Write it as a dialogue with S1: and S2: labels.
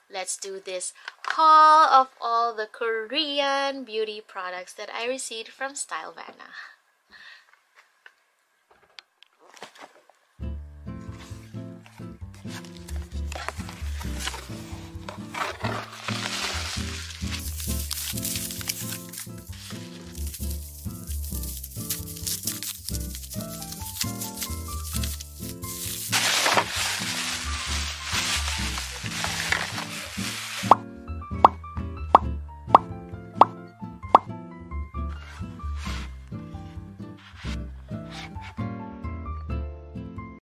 S1: let's do this haul of all the Korean beauty products that I received from Stylevana.